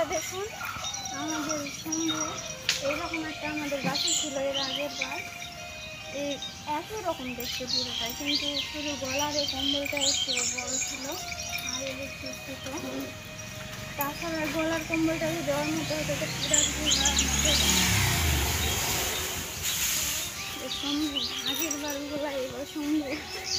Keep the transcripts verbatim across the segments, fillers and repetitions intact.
দেখুন আমাদের সঙ্গে এইরকম একটা আমাদের গাছে ছিল এর আগের বার, এই একই রকম দেখতে পুরোটাই, কিন্তু শুধু গলার এই কম্বলটা একটু বড় ছিল আর এর একটু ছোট। তাছাড়া গলার কম্বলটা যদি দেওয়ার মতো হতো তো পুরা সম্ভব, আগের বারগুলা এবার সম্ভব।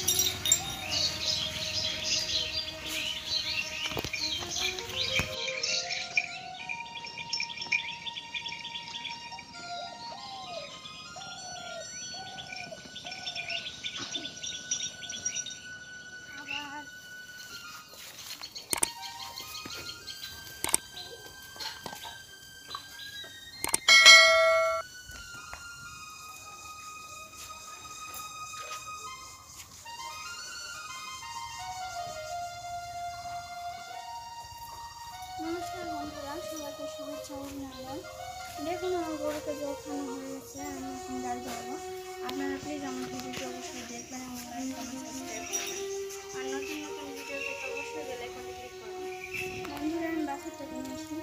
নমস্কার বন্ধুরা, সবাইকে শুভেচ্ছা অভিনন্দন। দেখুন আমার গরুকে জল খাওয়ানো হয়ে গেছে, আমি এখন ডাল যাবো। আপনারা প্লিজ আমার ভিডিওটি অবশ্যই দেখবেন এবং লাইক কমেন্ট সাবস্ক্রাইব করবেন, আর নতুন নতুন ভিডিও পেতে অবশ্যই বেল আইকনে ক্লিক করবেন। বন্ধুরা আমি বাছুরটা নিয়ে আসি।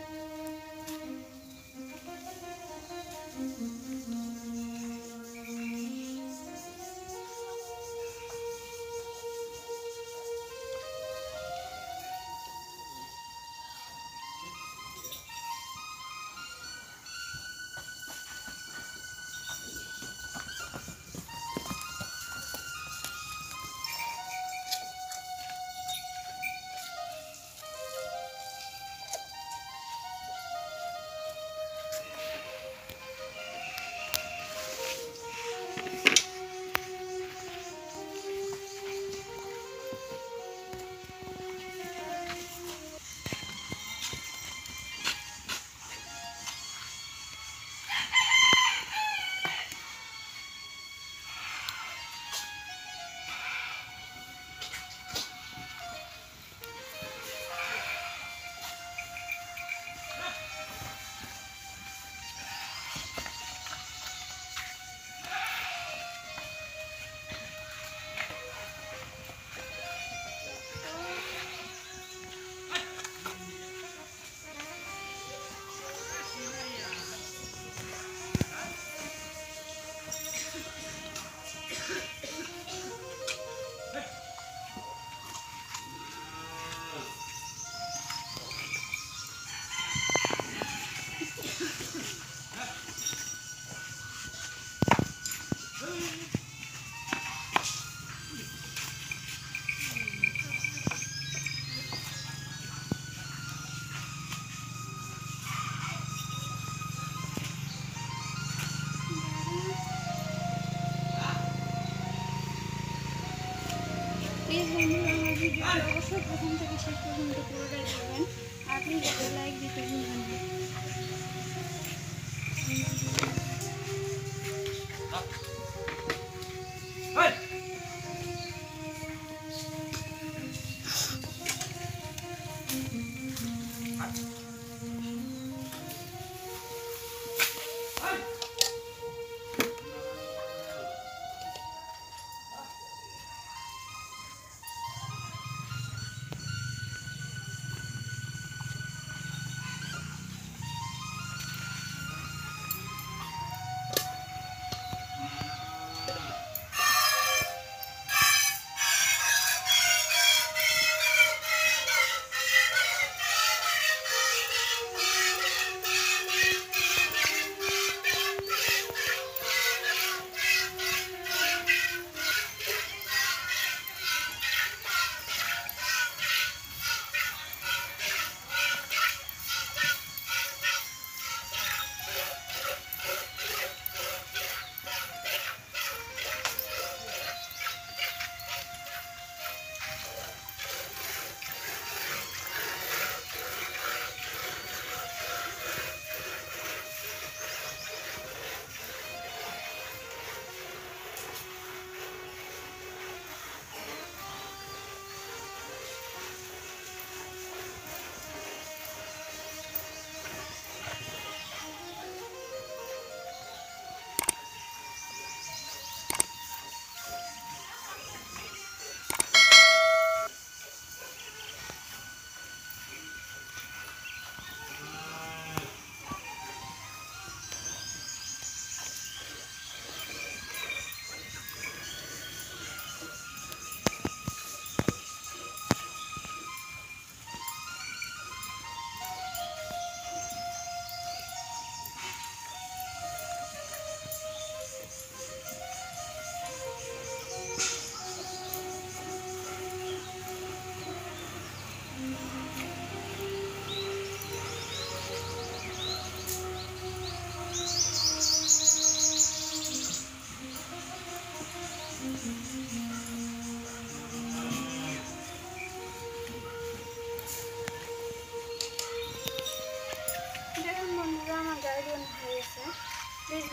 প্লিজ বন্ধুরা আমার ভিডিওটি অবশ্যই প্রথম থেকে শেষ পর্যন্ত পুরোটাই দেখবেন, আর প্লিজ একটা লাইক দিতে ভুলবেন না।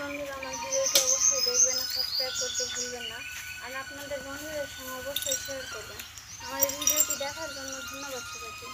বন্ধুরা আমার ভিডিওটি অবশ্যই দেখবেন আর সাবস্ক্রাইব করতে ভুলবেন না, আর আপনাদের বন্ধুদের সঙ্গে অবশ্যই শেয়ার করবেন। আমার এই ভিডিওটি দেখার জন্য ধন্যবাদ সবাইকে।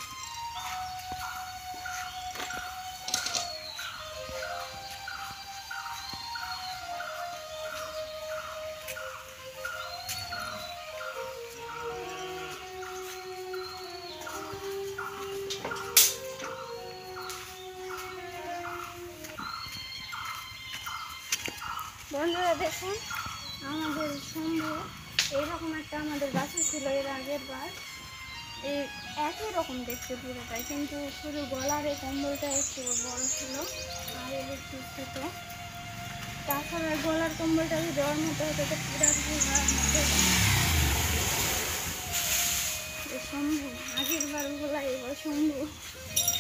বন্ধুরা দেখুন, আমাদের শম্ভু এইরকম একটা আমাদের বাসা ছিল এর আগের বার। এই একই রকম দেখতে পুরোটাই, কিন্তু শুধু গলার এই কম্বলটা একটু বড় ছিল আর এর একটু ছোট। তাছাড়া গলার কম্বলটা যদি দেওয়ার মতো হতো তো পুরা ঘোরার মতো। শম্ভু আগের বার বলা এবার শম্ভু।